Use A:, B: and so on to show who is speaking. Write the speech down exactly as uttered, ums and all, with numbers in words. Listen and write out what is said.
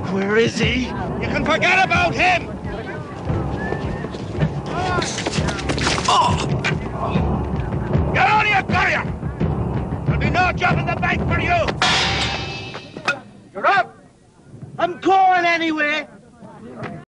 A: Where is he?
B: You can forget about him! Oh. Get on here, Gurrier! There'll be no job in the bank for you! You're up!
A: I'm going anyway.